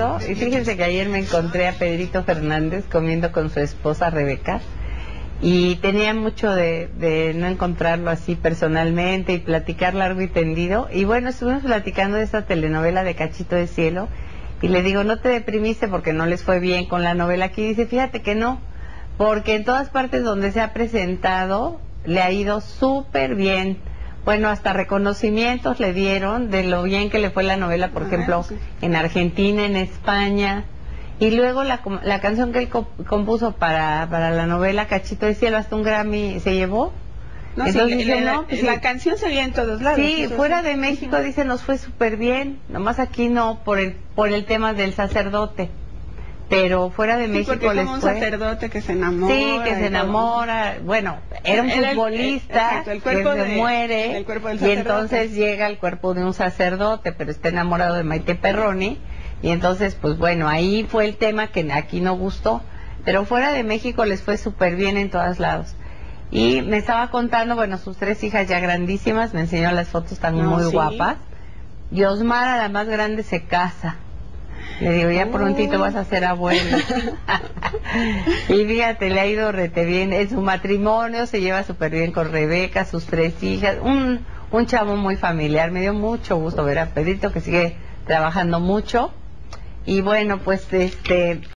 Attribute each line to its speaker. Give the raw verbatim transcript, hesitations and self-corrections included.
Speaker 1: Pedrito. Y fíjense que ayer me encontré a Pedrito Fernández comiendo con su esposa Rebeca. Y tenía mucho de, de no encontrarlo así personalmente y platicar largo y tendido. Y bueno, estuvimos platicando de esta telenovela de Cachito de Cielo. Y le digo, ¿no te deprimiste porque no les fue bien con la novela aquí? Y dice, fíjate que no, porque en todas partes donde se ha presentado le ha ido súper bien. Bueno, hasta reconocimientos le dieron de lo bien que le fue la novela, por ejemplo, en Argentina, en España. Y luego la, la canción que él compuso para, para la novela Cachito de Cielo, hasta un Grammy se llevó.
Speaker 2: No,
Speaker 1: Entonces,
Speaker 2: sí,
Speaker 1: dice,
Speaker 2: la,
Speaker 1: no, pues,
Speaker 2: la
Speaker 1: sí.
Speaker 2: canción salía en todos lados.
Speaker 1: Sí, fuera de México, uh-huh. dice, nos fue súper bien. Nomás aquí no, por el, por el tema del sacerdote. Pero fuera de
Speaker 2: sí,
Speaker 1: México
Speaker 2: porque
Speaker 1: les
Speaker 2: como un
Speaker 1: fue...
Speaker 2: sacerdote que se enamora.
Speaker 1: Sí, que se enamora. Todo. Bueno, era un era futbolista
Speaker 2: el, el, el
Speaker 1: que
Speaker 2: de,
Speaker 1: se muere
Speaker 2: el cuerpo del
Speaker 1: y entonces llega al cuerpo de un sacerdote, pero está enamorado de Maite Perroni. Y entonces, pues bueno, ahí fue el tema que aquí no gustó. Pero fuera de México les fue súper bien en todos lados. Y me estaba contando, bueno, sus tres hijas ya grandísimas, me enseñó las fotos también no, muy sí. guapas. Y Osmara, la más grande, se casa. Le digo, ya prontito vas a ser abuela. Y fíjate, le ha ido rete bien. En su matrimonio se lleva súper bien con Rebeca, sus tres hijas. Un, un chavo muy familiar. Me dio mucho gusto ver a Pedrito, que sigue trabajando mucho. Y bueno, pues este...